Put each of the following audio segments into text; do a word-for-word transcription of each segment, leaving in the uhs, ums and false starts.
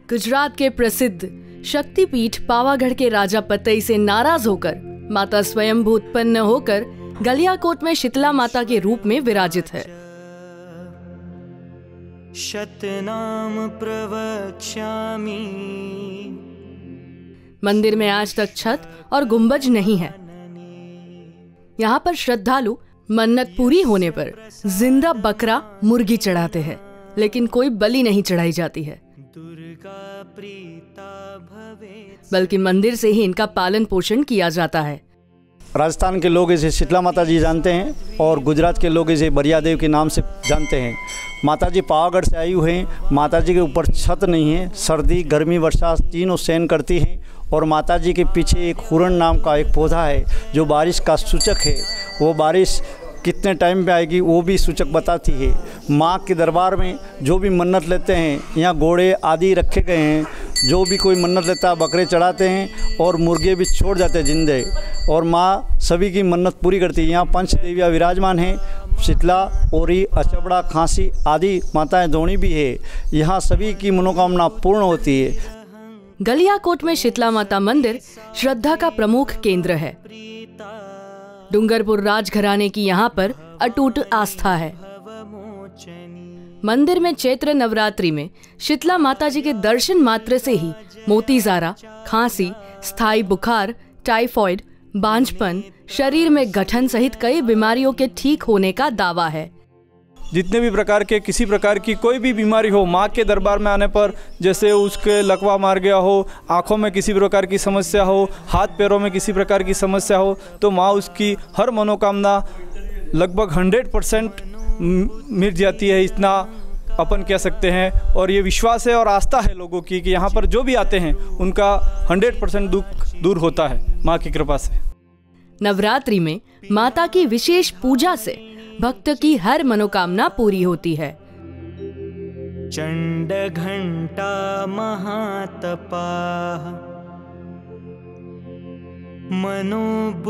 गुजरात के प्रसिद्ध शक्तिपीठ पावागढ़ के राजा पतई से नाराज होकर माता स्वयंभू उत्पन्न होकर गलियाकोट में शीतला माता के रूप में विराजित है। शतनाम प्रवक्ष्यामि। मंदिर में आज तक छत और गुंबज नहीं है। यहाँ पर श्रद्धालु मन्नत पूरी होने पर जिंदा बकरा मुर्गी चढ़ाते हैं, लेकिन कोई बलि नहीं चढ़ाई जाती है, बल्कि मंदिर से ही इनका पालन पोषण किया जाता है। राजस्थान के लोग इसे शीतला माता जी जानते हैं और गुजरात के लोग इसे बरिया देव के नाम से जानते हैं। माता जी पावागढ़ से आई हुई हैं। माता जी के ऊपर छत नहीं है, सर्दी गर्मी वर्षा तीनों सहन करती हैं। और माता जी के पीछे एक हुरण नाम का एक पौधा है जो बारिश का सूचक है। वो बारिश कितने टाइम पे आएगी वो भी सूचक बताती है। माँ के दरबार में जो भी मन्नत लेते हैं, यहाँ घोड़े आदि रखे गए हैं। जो भी कोई मन्नत लेता है बकरे चढ़ाते हैं और मुर्गे भी छोड़ जाते हैं जिंदे, और माँ सभी की मन्नत पूरी करती है। यहाँ पंच देवियाँ विराजमान हैं, शीतला, ओरी, अचबड़ा, खांसी आदि माताएं दोणी भी है। यहाँ सभी की मनोकामना पूर्ण होती है। गलियाकोट में शीतला माता मंदिर श्रद्धा का प्रमुख केंद्र है। डूंगरपुर राजघराने की यहाँ पर अटूट आस्था है। मंदिर में चैत्र नवरात्रि में शीतला माता जी के दर्शन मात्र से ही मोतीजारा, खांसी, स्थायी बुखार, टाइफॉइड, बांझपन, शरीर में गठन सहित कई बीमारियों के ठीक होने का दावा है। जितने भी प्रकार के किसी प्रकार की कोई भी बीमारी हो, माँ के दरबार में आने पर, जैसे उसके लकवा मार गया हो, आँखों में किसी प्रकार की समस्या हो, हाथ पैरों में किसी प्रकार की समस्या हो, तो माँ उसकी हर मनोकामना लगभग हंड्रेड परसेंट मिट जाती है, इतना अपन कह सकते हैं। और ये विश्वास है और आस्था है लोगों की कि यहाँ पर जो भी आते हैं उनका हंड्रेड परसेंट दुख दूर होता है माँ की कृपा से। नवरात्रि में माता की विशेष पूजा से भक्त की हर मनोकामना पूरी होती है। चंड घंटा महातपा मनोबुद्धिरहंकारा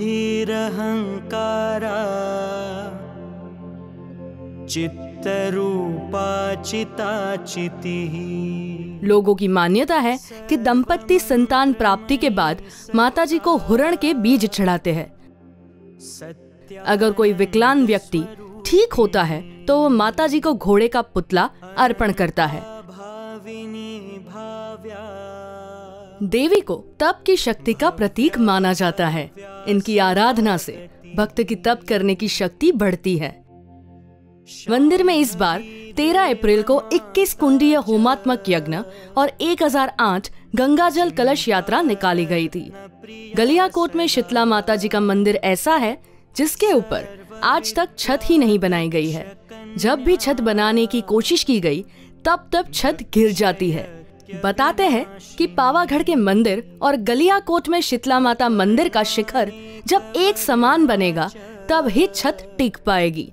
चित्तरूपा चिताचिति। लोगों की मान्यता है कि दंपति संतान प्राप्ति के बाद माता जी को हुरण के बीज चढ़ाते हैं। अगर कोई विकलांग व्यक्ति ठीक होता है तो वो माता जी को घोड़े का पुतला अर्पण करता है। देवी को तप की शक्ति का प्रतीक माना जाता है। इनकी आराधना से भक्त की तप करने की शक्ति बढ़ती है। मंदिर में इस बार तेरह अप्रैल को इक्कीस कुंडीय होमात्मक यज्ञ और एक हज़ार आठ गंगाजल कलश यात्रा निकाली गई थी। गलियाकोट में शीतला माता जी का मंदिर ऐसा है जिसके ऊपर आज तक छत ही नहीं बनाई गई है। जब भी छत बनाने की कोशिश की गई तब तब छत गिर जाती है। बताते हैं कि पावागढ़ के मंदिर और गलियाकोट में शीतला माता मंदिर का शिखर जब एक समान बनेगा तब ही छत टिक पाएगी।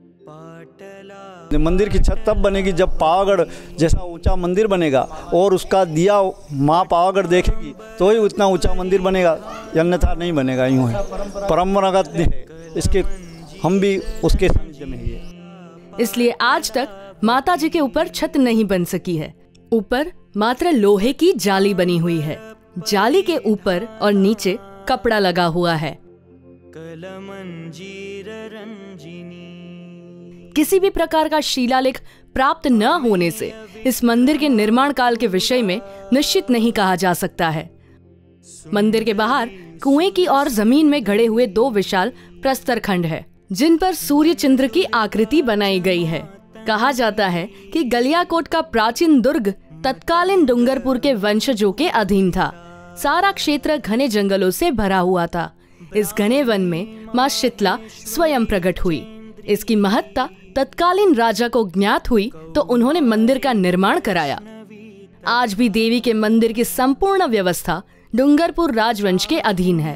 मंदिर की छत तब बनेगी जब पावागढ़ जैसा ऊंचा मंदिर बनेगा और उसका दिया माँ पावागढ़ देखेगी तो ही उतना ऊंचा मंदिर बनेगा, अन्यथा नहीं बनेगा। यूँ है, परंपरागत है इसके, हम भी उसके सानिध्य में है। इसलिए आज तक माता जी के ऊपर छत नहीं बन सकी है। ऊपर मात्र लोहे की जाली बनी हुई है। जाली के ऊपर और नीचे कपड़ा लगा हुआ है। किसी भी प्रकार का शिलालेख प्राप्त न होने से इस मंदिर के निर्माण काल के विषय में निश्चित नहीं कहा जा सकता है। मंदिर के बाहर कुएं की और जमीन में गड़े हुए दो विशाल प्रस्तर खंड है, जिन पर सूर्य चंद्र की आकृति बनाई गई है। कहा जाता है कि गलियाकोट का प्राचीन दुर्ग तत्कालीन डूंगरपुर के वंशजों के अधीन था। सारा क्षेत्र घने जंगलों से भरा हुआ था। इस घने वन में माँ शीतला स्वयं प्रकट हुई। इसकी महत्ता तत्कालीन राजा को ज्ञात हुई तो उन्होंने मंदिर का निर्माण कराया। आज भी देवी के मंदिर की संपूर्ण व्यवस्था डूंगरपुर राजवंश के अधीन है।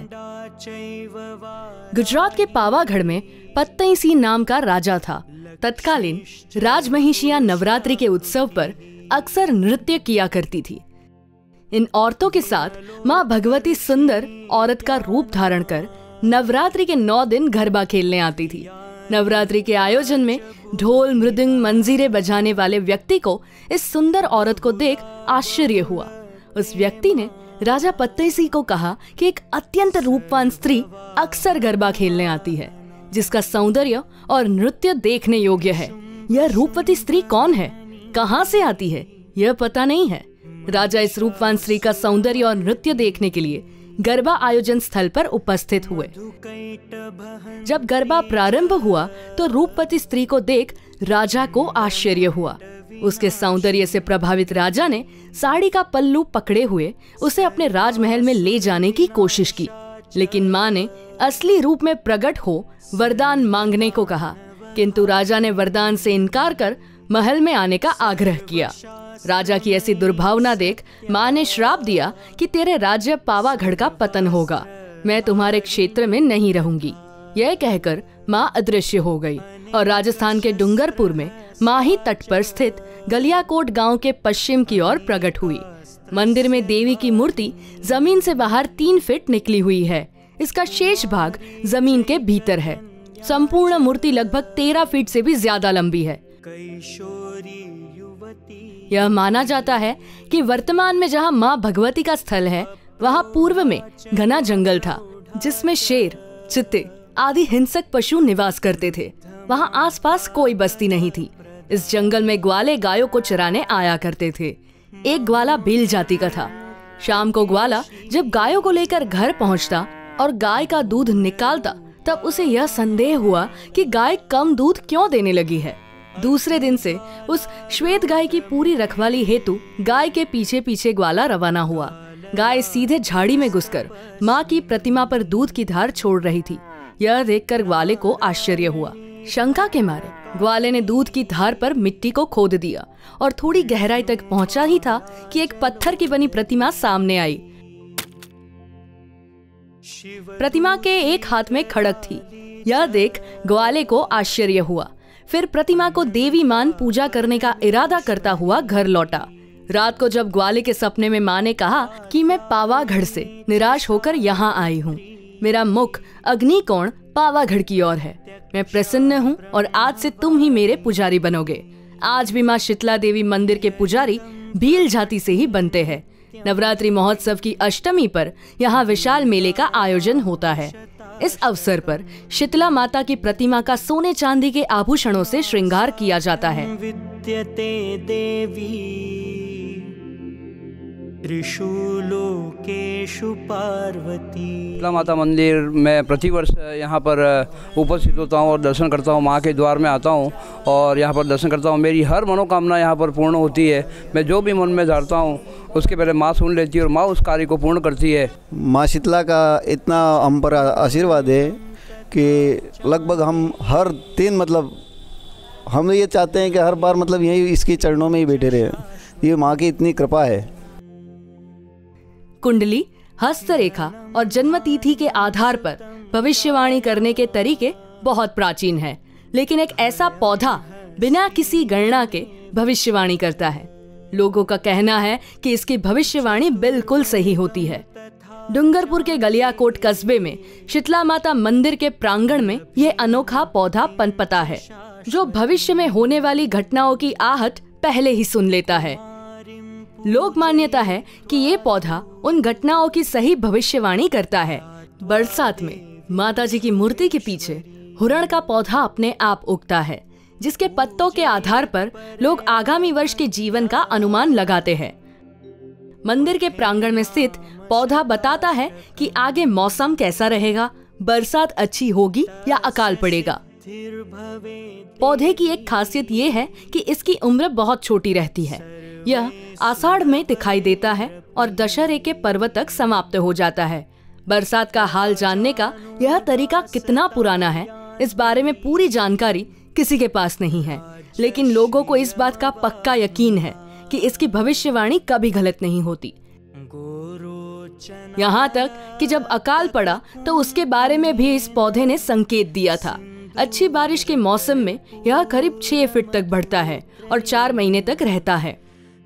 गुजरात के पावागढ़ में पत्तई सिंह नाम का राजा था। तत्कालीन राजमहिषियां नवरात्रि के उत्सव पर अक्सर नृत्य किया करती थी। इन औरतों के साथ माँ भगवती सुंदर औरत का रूप धारण कर नवरात्रि के नौ दिन गरबा खेलने आती थी। नवरात्रि के आयोजन में ढोल, मृदंग, मंजीरे बजाने वाले व्यक्ति को इस सुंदर औरत को देख आश्चर्य हुआ। उस व्यक्ति ने राजा पत्तईसी को कहा कि एक अत्यंत रूपवान स्त्री अक्सर गरबा खेलने आती है, जिसका सौंदर्य और नृत्य देखने योग्य है। यह रूपवती स्त्री कौन है, कहाँ से आती है, यह पता नहीं है। राजा इस रूपवान स्त्री का सौंदर्य और नृत्य देखने के लिए गरबा आयोजन स्थल पर उपस्थित हुए। जब गरबा प्रारंभ हुआ तो रूपवती स्त्री को देख राजा को आश्चर्य हुआ। उसके सौंदर्य से प्रभावित राजा ने साड़ी का पल्लू पकड़े हुए उसे अपने राजमहल में ले जाने की कोशिश की, लेकिन माँ ने असली रूप में प्रकट हो वरदान मांगने को कहा, किंतु राजा ने वरदान से इनकार कर महल में आने का आग्रह किया। राजा की ऐसी दुर्भावना देख माँ ने श्राप दिया कि तेरे राज्य पावागढ़ का पतन होगा, मैं तुम्हारे क्षेत्र में नहीं रहूंगी। यह कहकर माँ अदृश्य हो गई और राजस्थान के डूंगरपुर में माही तट पर स्थित गलियाकोट गांव के पश्चिम की ओर प्रकट हुई। मंदिर में देवी की मूर्ति जमीन से बाहर तीन फीट निकली हुई है। इसका शेष भाग जमीन के भीतर है। संपूर्ण मूर्ति लगभग तेरह फीट से भी ज्यादा लंबी है। यह माना जाता है कि वर्तमान में जहां मां भगवती का स्थल है, वहां पूर्व में घना जंगल था, जिसमें शेर, चित्ते आदि हिंसक पशु निवास करते थे। वहां आसपास कोई बस्ती नहीं थी। इस जंगल में ग्वाले गायों को चराने आया करते थे। एक ग्वाला भील जाति का था। शाम को ग्वाला जब गायों को लेकर घर पहुंचता और गाय का दूध निकालता, तब उसे यह संदेह हुआ कि गाय कम दूध क्यों देने लगी है। दूसरे दिन से उस श्वेत गाय की पूरी रखवाली हेतु गाय के पीछे पीछे ग्वाला रवाना हुआ। गाय सीधे झाड़ी में घुसकर माँ की प्रतिमा पर दूध की धार छोड़ रही थी। यह देखकर ग्वाले को आश्चर्य हुआ। शंका के मारे ग्वाले ने दूध की धार पर मिट्टी को खोद दिया और थोड़ी गहराई तक पहुंचा ही था कि एक पत्थर की बनी प्रतिमा सामने आई। प्रतिमा के एक हाथ में खड़ग थी। यह देख ग्वाले को आश्चर्य हुआ। फिर प्रतिमा को देवी मान पूजा करने का इरादा करता हुआ घर लौटा। रात को जब ग्वाले के सपने में माँ ने कहा कि मैं पावागढ़ से निराश होकर यहाँ आई हूँ, मेरा मुख अग्निकोण पावागढ़ की ओर है, मैं प्रसन्न हूँ और आज से तुम ही मेरे पुजारी बनोगे। आज भी माँ शीतला देवी मंदिर के पुजारी भील जाति से ही बनते हैं। नवरात्रि महोत्सव की अष्टमी पर यहाँ विशाल मेले का आयोजन होता है। इस अवसर पर शीतला माता की प्रतिमा का सोने चांदी के आभूषणों से श्रृंगार किया जाता है। विद्यते देवी त्रिषु लोकेषु पार्वती। शीतला माता मंदिर में प्रतिवर्ष यहाँ पर उपस्थित होता हूँ और दर्शन करता हूँ। माँ के द्वार में आता हूँ और यहाँ पर दर्शन करता हूँ। मेरी हर मनोकामना यहाँ पर पूर्ण होती है। मैं जो भी मन में धारता हूँ उसके पहले माँ सुन लेती है और माँ उस कार्य को पूर्ण करती है। माँ शीतला का इतना हम पर आशीर्वाद है कि लगभग हम हर दिन मतलब हम ये चाहते हैं कि हर बार मतलब यही इसके चरणों में ही बैठे रहे। ये माँ की इतनी कृपा है। कुंडली, हस्तरेखा और जन्मतिथि के आधार पर भविष्यवाणी करने के तरीके बहुत प्राचीन हैं, लेकिन एक ऐसा पौधा बिना किसी गणना के भविष्यवाणी करता है। लोगों का कहना है कि इसकी भविष्यवाणी बिल्कुल सही होती है। डूंगरपुर के गलियाकोट कस्बे में शीतला माता मंदिर के प्रांगण में ये अनोखा पौधा पनपता है, जो भविष्य में होने वाली घटनाओं की आहट पहले ही सुन लेता है। लोक मान्यता है कि ये पौधा उन घटनाओं की सही भविष्यवाणी करता है। बरसात में माताजी की मूर्ति के पीछे हुरण का पौधा अपने आप उगता है, जिसके पत्तों के आधार पर लोग आगामी वर्ष के जीवन का अनुमान लगाते हैं। मंदिर के प्रांगण में स्थित पौधा बताता है कि आगे मौसम कैसा रहेगा, बरसात अच्छी होगी या अकाल पड़ेगा। पौधे की एक खासियत ये है कि इसकी उम्र बहुत छोटी रहती है। यह आषाढ़ में दिखाई देता है और दशहरे के पर्व तक समाप्त हो जाता है। बरसात का हाल जानने का यह तरीका कितना पुराना है, इस बारे में पूरी जानकारी किसी के पास नहीं है, लेकिन लोगों को इस बात का पक्का यकीन है कि इसकी भविष्यवाणी कभी गलत नहीं होती। यहाँ तक कि जब अकाल पड़ा तो उसके बारे में भी इस पौधे ने संकेत दिया था। अच्छी बारिश के मौसम में यह करीब छह फीट तक बढ़ता है और चार महीने तक रहता है।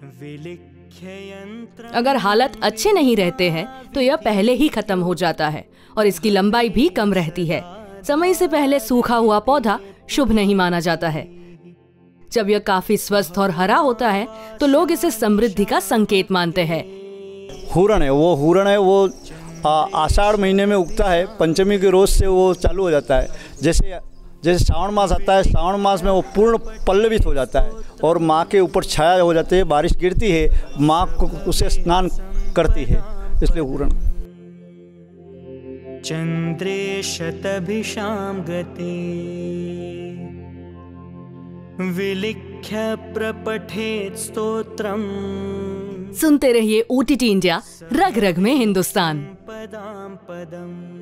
अगर हालत अच्छे नहीं रहते हैं तो यह पहले ही खत्म हो जाता है और इसकी लंबाई भी कम रहती है। समय से पहले सूखा हुआ पौधा शुभ नहीं माना जाता है। जब यह काफी स्वस्थ और हरा होता है तो लोग इसे समृद्धि का संकेत मानते हैं। हुरण है, वो हुरण है वो आषाढ़ महीने में उगता है, पंचमी के रोज से वो चालू हो जाता है। जैसे जैसे श्रावण मास आता है, श्रावण मास में वो पूर्ण पल्लवित हो जाता है और माँ के ऊपर छाया हो जाती है, बारिश गिरती है, माँ को उसे स्नान करती है, इसलिए हुरण। चंद्रे शतभिषां गते विलिख्य प्रपठेत् स्तोत्रम्। सुनते रहिए ओटीटी इंडिया, रग रग में हिंदुस्तान। पदं पदम्।